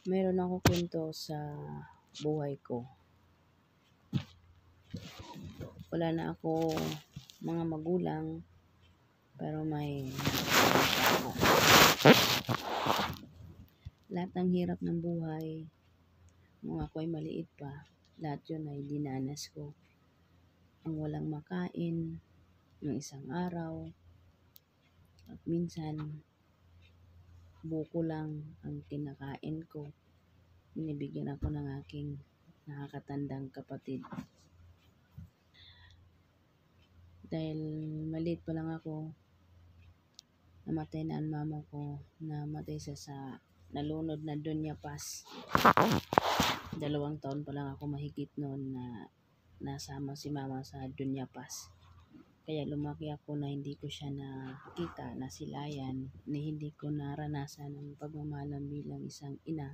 Meron ako kwento sa buhay ko. Wala na ako mga magulang, pero may ako. Lahat ng hirap ng buhay, nung ako ay maliit pa, lahat yun ay dinanas ko. Ang walang makain ng isang araw, at minsan buko lang ang kinakain ko. Binibigyan ako ng aking nakakatandang kapatid. Dahil maliit pa lang ako, namatay na ang mama ko, namatay siya sa nalunod na Doña Paz. 2 taon pa lang ako mahigit noon na nasama si mama sa Doña Paz. Kaya lumaki ako na hindi ko siya nakita, nasilayan, na hindi ko naranasan ang pagmamahalan bilang isang ina.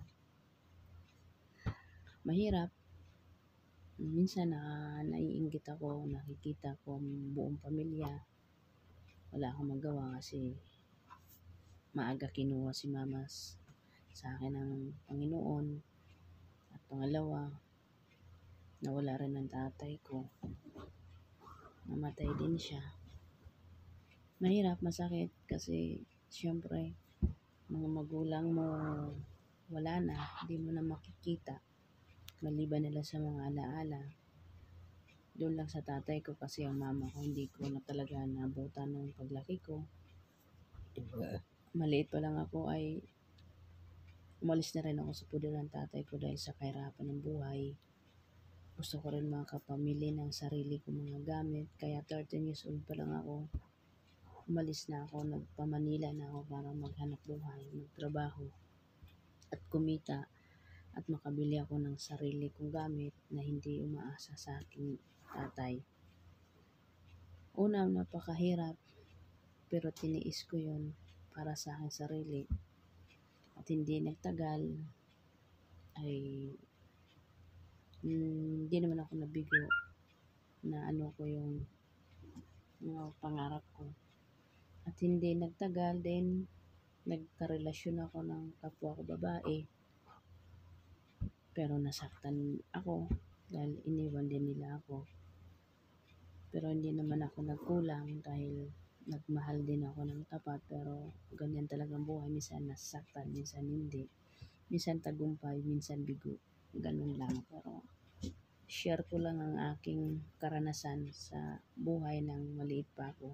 Mahirap. Minsan naiinggit ako, nakikita ko ang buong pamilya. Wala akong magawa kasi maaga kinuha si mama sa akin ng Panginoon. At pangalawa, nawala rin ang tatay ko. Namatay din siya. Mahirap, masakit kasi siyempre mga magulang mo wala na, hindi mo na makikita. Maliban nila sa mga alaala. Doon lang sa tatay ko kasi ang mama ko hindi ko na talaga nabutan ng paglaki ko. Maliit pa lang ako ay umalis na rin ako sa puder ng tatay ko dahil sa kahirapan ng buhay. Gusto ko rin makapamili ng sarili kong mga gamit. Kaya 13 years old pa lang ako. Umalis na ako, nagpa-Manila na ako para maghanap buhay, magtrabaho at kumita at makabili ako ng sarili kong gamit na hindi umaasa sa aking tatay. Una, napakahirap, pero tiniis ko yun para sa aking sarili. At hindi nagtagal ay hindi naman ako nabigo na ano ko yung mga pangarap ko. At hindi nagtagal din, nagkarelasyon ako ng kapwa ko babae. Pero nasaktan ako dahil iniwan din nila ako. Pero hindi naman ako nagkulang dahil nagmahal din ako ng tapat. Pero ganyan talagang buhay. Minsan nasaktan, minsan hindi. Minsan tagumpay, minsan bigo. Ganun lang. Pero share ko lang ang aking karanasan sa buhay ng maliit pa ako.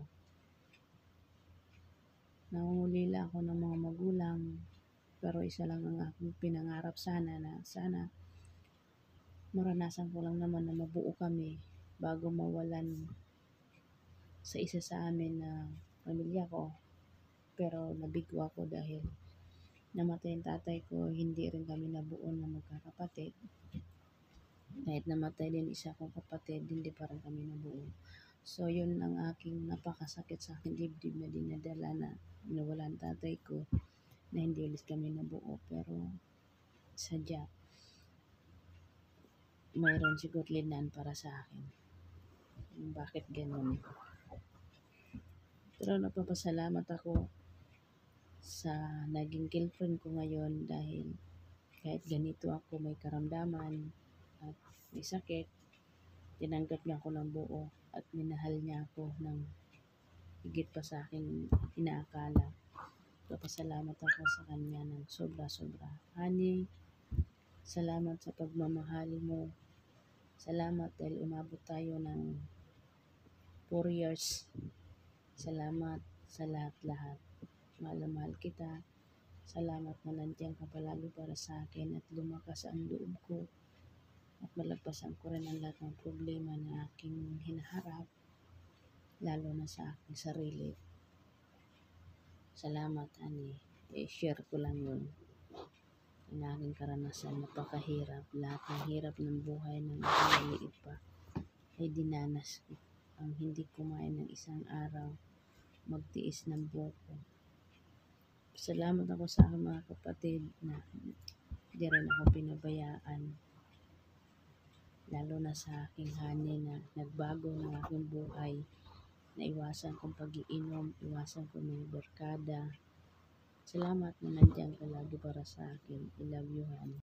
Nangungulila ako ng mga magulang. Pero isa lang ang aking pinangarap sana na sana maranasan ko lang naman na mabuo kami bago mawalan sa isa sa amin na pamilya ko. Pero nabigo ako dahil namatay ang tatay ko, hindi rin kami nabuo na magkakapatid. Kahit namatay din isa kong kapatid, hindi pa rin kami nabuo. So yun ang aking napakasakit sa aking dibdib na dinadala na nawala ang tatay ko na hindi ulit kami nabuo. Pero sadya, mayroon siguro linaan para sa akin. Bakit ganun? Pero napapasalamat ako sa naging girlfriend ko ngayon dahil kahit ganito ako may karamdaman at may sakit, tinanggap niya ako ng buo at minahal niya ako ng higit pa sa aking inaakala. Napasalamat ako sa kanya ng sobra-sobra. Honey, salamat sa pagmamahal mo. Salamat dahil umabot tayo ng 4 years. Salamat sa lahat-lahat. Mahal na mahal kita. Salamat na nandiyan ka palagi para sa akin at lumakas ang loob ko. At malagpasan ko rin ang lahat ng problema na aking hinaharap. Lalo na sa aking sarili. Salamat, honey. I-share ko lang yun. Ang aking karanasan, napakahirap. Lahat ng hirap ng buhay ng maliit pa ay dinanas ko. Ang hindi kumain ng isang araw, magtiis ng buko. Salamat ako sa aking mga kapatid na hindi rin ako pinabayaan. Lalo na sa aking honey na nagbago ng aking buhay. Naiwasan kong pag-iinom, iwasan ko ng barkada. Salamat na nandiyan ka lagi para sa akin. I love you, Han.